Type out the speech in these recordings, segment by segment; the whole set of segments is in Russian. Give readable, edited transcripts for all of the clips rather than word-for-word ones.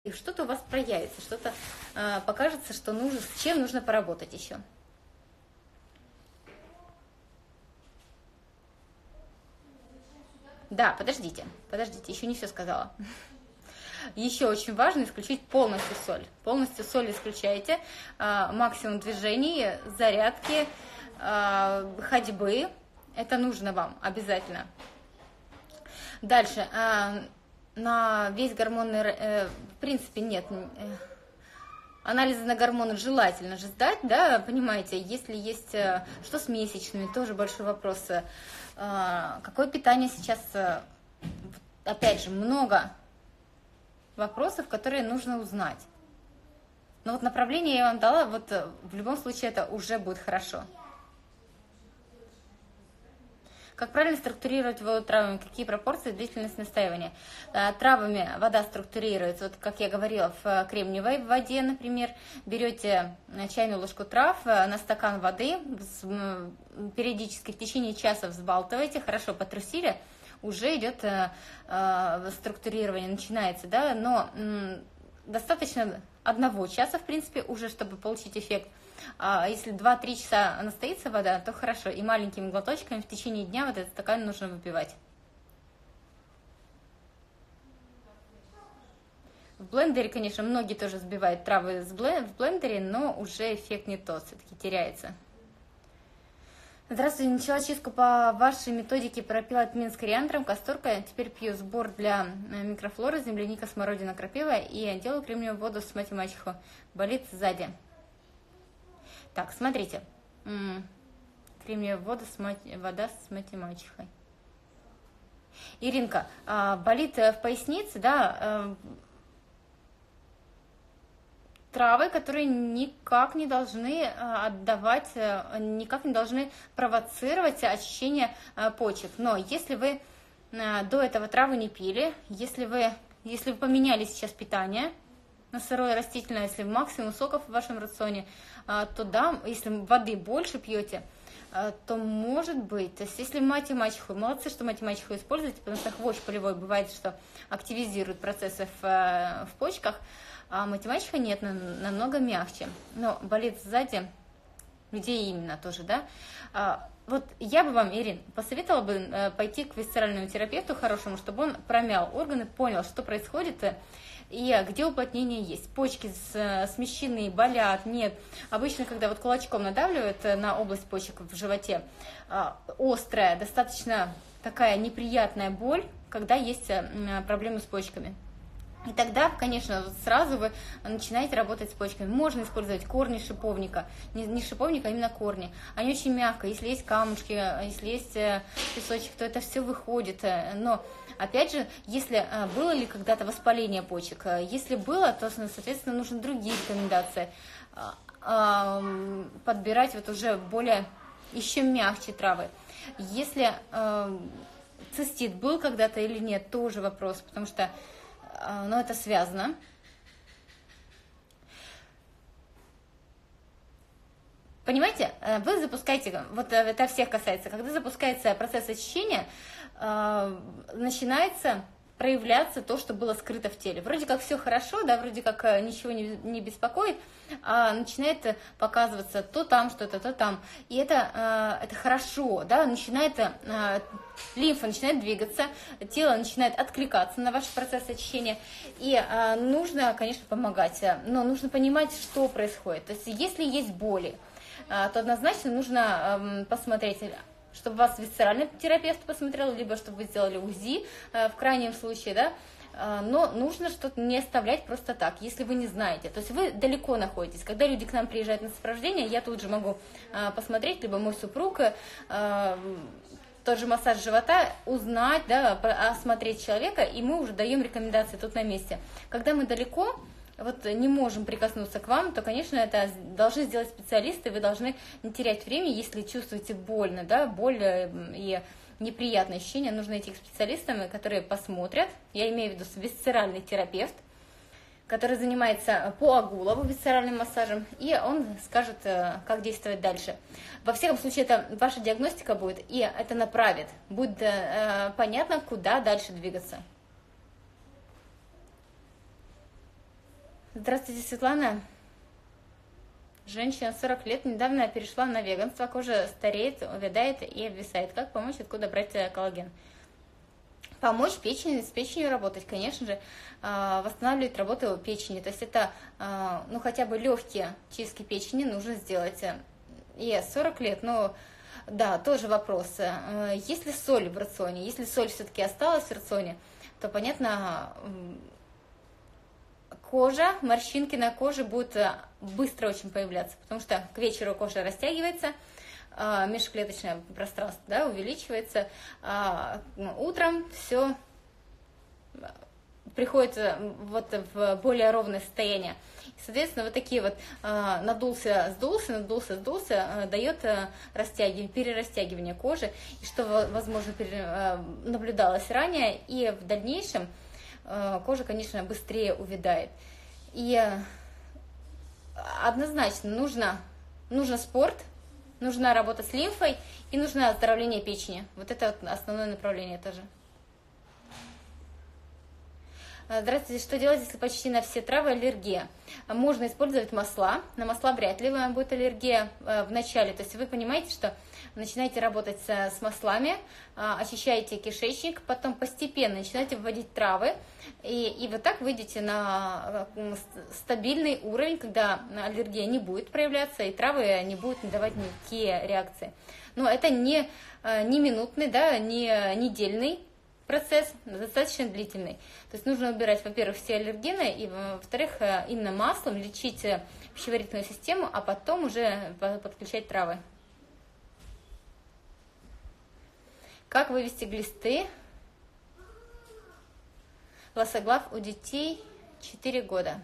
и что-то у вас проявится, что-то покажется, что нужно, с чем нужно поработать еще. Да, подождите, еще не все сказала. Еще очень важно исключить полностью соль. Полностью соль исключайте. Максимум движений, зарядки, ходьбы. Это нужно вам обязательно. Дальше. На весь гормонный... В принципе, нет. Анализы на гормоны желательно же сдать, да, понимаете. Если есть... Что с месячными? Тоже большой вопрос. Какое питание сейчас... Опять же, много вопросов, которые нужно узнать. Но вот направление я вам дала, вот в любом случае это уже будет хорошо. Как правильно структурировать воду травами? Какие пропорции, длительность настаивания? Травами вода структурируется, вот как я говорила, в кремниевой воде, например. Берете чайную ложку трав на стакан воды, периодически в течение часа взбалтываете, хорошо потрусили, уже идет структурирование, начинается, да, но достаточно 1 часа, в принципе, уже, чтобы получить эффект. Если 2-3 часа настоится вода, то хорошо, и маленькими глоточками в течение дня вот этот стакан нужно выпивать. В блендере, конечно, многие тоже сбивают травы в блендере, но уже эффект не тот, все-таки теряется. Здравствуйте, начала чистку по вашей методике, пропила тмин с кориандром, касторкой, теперь пью сбор для микрофлоры, земляника, смородина, крапива и делаю кремниевую воду с мать-мачеху. Болит сзади. Так, смотрите. Кремниевая вода с мать-мачехой. Иринка, болит в пояснице, да, травы, которые никак не должны отдавать, никак не должны провоцировать очищение почек. Но если вы до этого травы не пили, если вы поменяли сейчас питание на сырое растительное, если максимум соков в вашем рационе, то да, если воды больше пьете, то может быть, то есть если мать и мачеху, молодцы, что мать и мачеху используете, потому что хвощ полевой бывает, что активизирует процессы в почках, а математика нет, намного мягче. Но болит сзади, где именно тоже, да? Вот я бы вам, Ирин, посоветовала бы пойти к висцеральному терапевту хорошему, чтобы он промял органы, понял, что происходит и где уплотнение есть. Почки смещены, болят, нет. Обычно, когда вот кулачком надавливают на область почек в животе, острая, достаточно такая неприятная боль, когда есть проблемы с почками. И тогда, конечно, сразу вы начинаете работать с почками. Можно использовать корни шиповника. Не шиповника, а именно корни. Они очень мягко. Если есть камушки, если есть песочек, то это все выходит. Но, опять же, если было ли когда-то воспаление почек, если было, то, соответственно, нужны другие рекомендации. Подбирать вот уже более, еще мягче травы. Если цистит был когда-то или нет, тоже вопрос, потому что но это связано. Понимаете, вы запускаете, вот это всех касается, когда запускается процесс очищения, начинается проявляться то, что было скрыто в теле. Вроде как все хорошо, да, вроде как ничего не беспокоит, а начинает показываться то там что-то, то там. И это хорошо, да, лимфа начинает двигаться, тело начинает откликаться на ваш процесс очищения. И нужно, конечно, помогать, но нужно понимать, что происходит. То есть если есть боли, то однозначно нужно посмотреть, чтобы вас висцеральный терапевт посмотрел, либо чтобы вы сделали УЗИ в крайнем случае, да, но нужно что-то не оставлять просто так, если вы не знаете. То есть вы далеко находитесь. Когда люди к нам приезжают на сопровождение, я тут же могу посмотреть, либо мой супруг, тот же массаж живота, узнать, да, осмотреть человека, и мы уже даем рекомендации тут на месте. Когда мы далеко, вот не можем прикоснуться к вам, то, конечно, это должны сделать специалисты, вы должны не терять время, если чувствуете больно, да, боль и неприятные ощущения, нужно идти к специалистам, которые посмотрят, я имею в виду висцеральный терапевт, который занимается по Агулову висцеральным массажем, и он скажет, как действовать дальше. Во всяком случае, это ваша диагностика будет, и это направит, будет понятно, куда дальше двигаться. Здравствуйте, Светлана. Женщина 40 лет недавно перешла на веганство, кожа стареет, увядает и обвисает. Как помочь, откуда брать коллаген? Помочь печени, с печенью работать, конечно же, восстанавливать работу печени. То есть это, ну, хотя бы легкие чистки печени нужно сделать. И 40 лет, ну, да, тоже вопрос. Если соль в рационе, если соль все-таки осталась в рационе, то, понятно, кожа, морщинки на коже будут быстро очень появляться, потому что к вечеру кожа растягивается, межклеточное пространство, да, увеличивается, утром все приходит вот в более ровное состояние. Соответственно, вот такие вот надулся, сдулся, дает перерастягивание кожи, и что, возможно, наблюдалось ранее, и в дальнейшем кожа, конечно, быстрее увядает. И однозначно нужно спорт, нужна работа с лимфой и нужно оздоровление печени. Вот это вот основное направление тоже. Здравствуйте, что делать, если почти на все травы аллергия? Можно использовать масла, на масла вряд ли будет аллергия в начале. То есть вы понимаете, что начинаете работать с маслами, очищаете кишечник, потом постепенно начинаете вводить травы, и вот так выйдете на стабильный уровень, когда аллергия не будет проявляться, и травы не будут давать никакие реакции. Но это не минутный, да, не недельный процесс, достаточно длительный. То есть нужно убирать, во-первых, все аллергены, и, во-вторых, именно маслом лечить пищеварительную систему, а потом уже подключать травы. Как вывести глисты? Лосоглав у детей 4 года.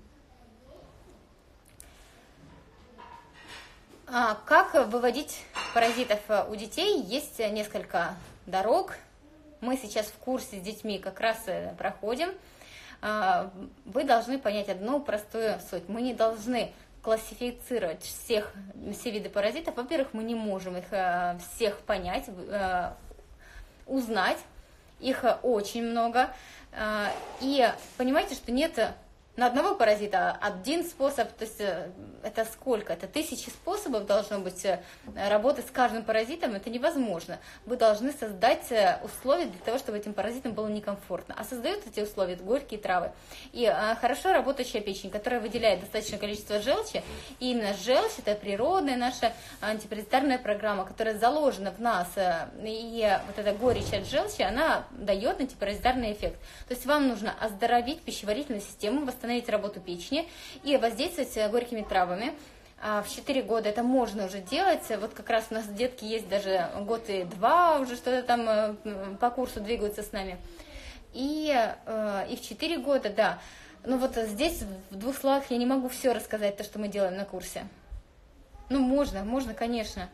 Как выводить паразитов у детей? Есть несколько дорог. Мы сейчас в курсе с детьми как раз проходим. Вы должны понять одну простую суть. Мы не должны классифицировать все виды паразитов. Во-первых, мы не можем их всех понять, узнать. Их очень много. И понимаете, что нет на одного паразита один способ, то есть это сколько? Это тысячи способов должно быть работать с каждым паразитом, это невозможно. Вы должны создать условия для того, чтобы этим паразитам было некомфортно. А создают эти условия горькие травы. И хорошо работающая печень, которая выделяет достаточное количество желчи, и именно желчь – это природная наша антипаразитарная программа, которая заложена в нас, и вот эта горечь от желчи, она дает антипаразитарный эффект. То есть вам нужно оздоровить пищеварительную систему, восстановить работу печени и воздействовать горькими травами. В 4 года это можно уже делать. Вот как раз у нас детки есть даже год и 2, уже что-то там по курсу двигаются с нами. И в 4 года, да. Но вот здесь в 2 словах я не могу все рассказать, то, что мы делаем на курсе. Ну, можно, конечно.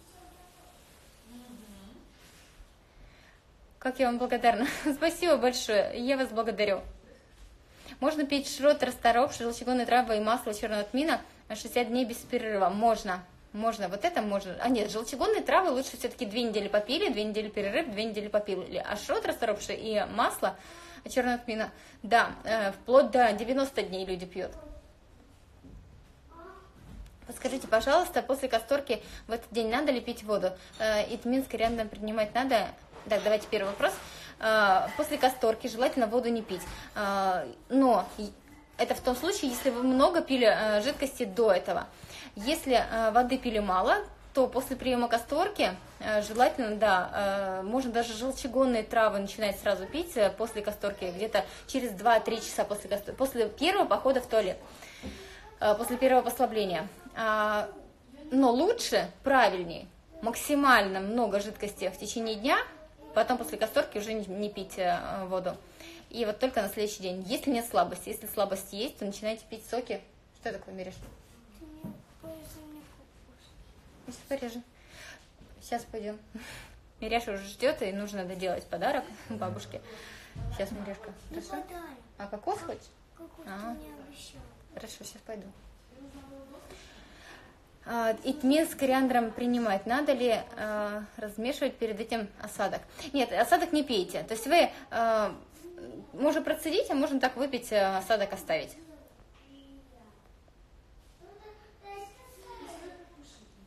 Как я вам благодарна. Спасибо большое. Я вас благодарю. Можно пить шрот, расторопший, желчегонные травы и масло черного тмина 60 дней без перерыва. Можно. Вот это можно. Нет, желчегонные травы лучше все-таки 2 недели попили, 2 недели перерыв, 2 недели попили. А шрот, расторопший и масло черного тмина, да, вплоть до 90 дней люди пьют. Подскажите, пожалуйста, после касторки в этот день надо ли пить воду? И тмин с кориандром принимать надо? Так, давайте первый вопрос. После касторки желательно воду не пить. Но это в том случае, если вы много пили жидкости до этого. Если воды пили мало, то после приема касторки желательно, да, можно даже желчегонные травы начинать сразу пить после касторки, где-то через 2-3 часа после касторки, после первого похода в туалет, после первого послабления. Но лучше, правильнее, максимально много жидкости в течение дня, потом после касторки уже не пить воду. И вот только на следующий день. Если нет слабости, если слабость есть, то начинайте пить соки. Что такое, Мириш? Если порежу. Сейчас пойдем. Миряша уже ждет, и нужно доделать подарок бабушке. Сейчас, Миряшка. Хорошо? А кокос хочешь? Хорошо, сейчас пойду. И тмин с кориандром принимать. Надо ли размешивать перед этим осадок? Нет, осадок не пейте. То есть вы можно процедить, а можно так выпить, осадок оставить.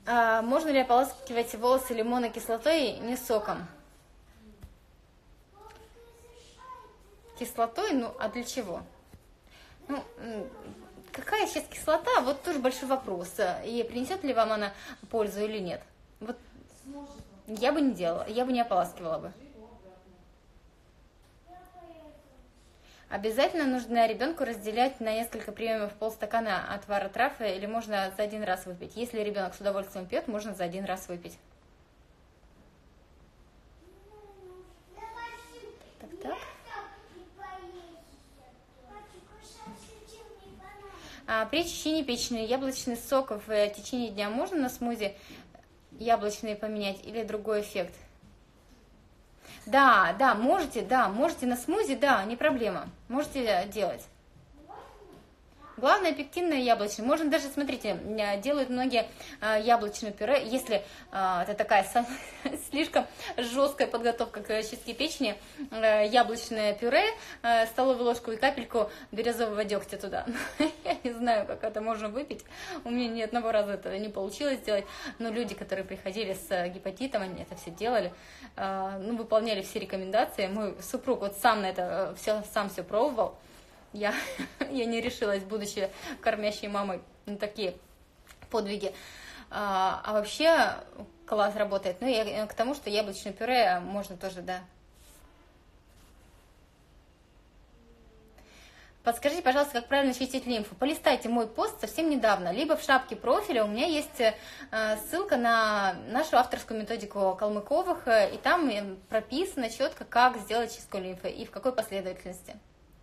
Можно ли ополаскивать волосы лимонной кислотой, не соком? Кислотой? Ну, а для чего? Ну, какая сейчас кислота? Вот тоже большой вопрос. И принесет ли вам она пользу или нет? Вот я бы не делала, я бы не ополаскивала бы. Обязательно нужно ребенку разделять на несколько приемов полстакана отвара трав, или можно за один раз выпить. Если ребенок с удовольствием пьет, можно за один раз выпить. Так. При очищении печени яблочный сок в течение дня можно на смузи яблочные поменять или другой эффект? Да, можете на смузи, да, не проблема, можете делать. Главное, пектинное яблочное. Можно даже, смотрите, делают многие яблочное пюре, если это такая слишком жесткая подготовка к чистке печени, яблочное пюре, столовую ложку и капельку березового дегтя туда. Я не знаю, как это можно выпить. У меня ни одного раза это не получилось сделать, но люди, которые приходили с гепатитом, они это все делали, выполняли все рекомендации. Мой супруг вот сам на это сам все пробовал. Я не решилась, будучи кормящей мамой, на такие подвиги. А вообще класс работает. Ну, я к тому, что яблочное пюре можно тоже, да. Подскажите, пожалуйста, как правильно чистить лимфу. Полистайте мой пост совсем недавно. Либо в шапке профиля у меня есть ссылка на нашу авторскую методику Калмыковых, и там прописано четко, как сделать чистку лимфы и в какой последовательности.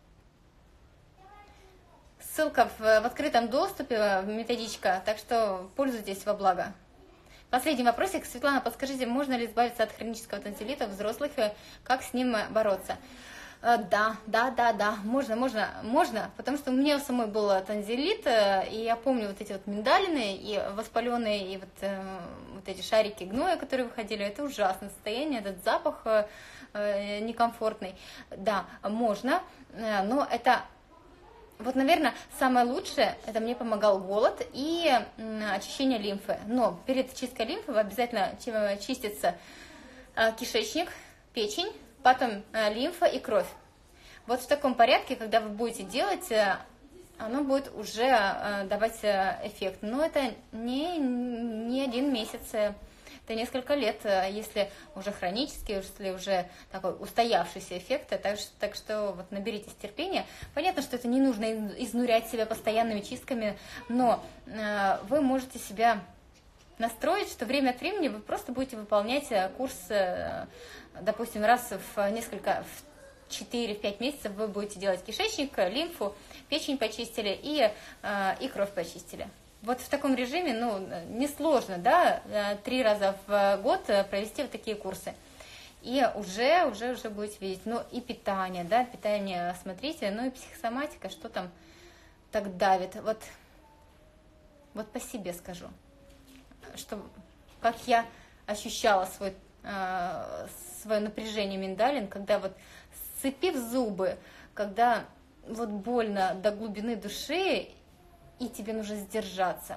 Ссылка в открытом доступе, методичка, так что пользуйтесь во благо. Последний вопросик. Светлана, подскажите, можно ли избавиться от хронического тонзиллита взрослых, как с ним бороться? Да, можно, потому что у меня самой был тонзиллит, и я помню вот эти вот миндалины, и воспаленные, и вот эти шарики гноя, которые выходили, это ужасное состояние, этот запах некомфортный. Да, можно, но это... Вот, наверное, самое лучшее, это мне помогал голод и очищение лимфы. Но перед чисткой лимфы обязательно чистится кишечник, печень, потом лимфа и кровь. Вот в таком порядке, когда вы будете делать, оно будет уже давать эффект. Но это не один месяц, это несколько лет, если уже хронический, если уже такой устоявшийся эффект. Так что вот наберитесь терпения. Понятно, что это не нужно изнурять себя постоянными чистками, но вы можете себя настроить, что время от времени вы просто будете выполнять курс, допустим, раз в 4-5 месяцев вы будете делать кишечник, лимфу, печень почистили и кровь почистили. Вот в таком режиме, несложно, да, 3 раза в год провести вот такие курсы. И уже будете видеть. Ну и питание, да, питание смотрите, ну и психосоматика, что там так давит. Вот по себе скажу, что как я ощущала свое напряжение миндалин, когда вот сцепив зубы, когда вот больно до глубины души, и тебе нужно сдержаться.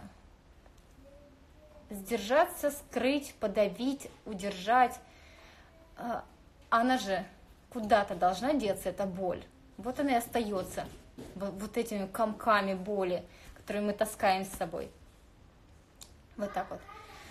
Сдержаться, скрыть, подавить, удержать. Она же куда-то должна деться, эта боль. Вот она и остается. Вот этими комками боли, которые мы таскаем с собой. Вот так вот.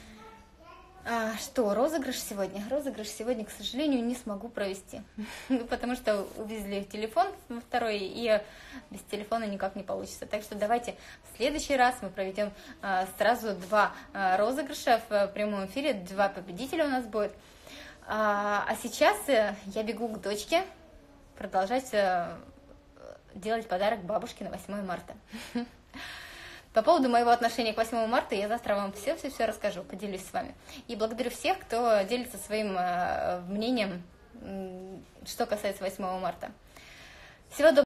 Что, розыгрыш сегодня? Розыгрыш сегодня, к сожалению, не смогу провести. Потому что увезли телефон второй, и без телефона никак не получится. Так что давайте в следующий раз мы проведем сразу 2 розыгрыша в прямом эфире. 2 победителя у нас будет. А сейчас я бегу к дочке продолжать делать подарок бабушке на 8 марта. По поводу моего отношения к 8 марта я завтра вам все расскажу, поделюсь с вами. И благодарю всех, кто делится своим мнением, что касается 8 марта. Всего доброго.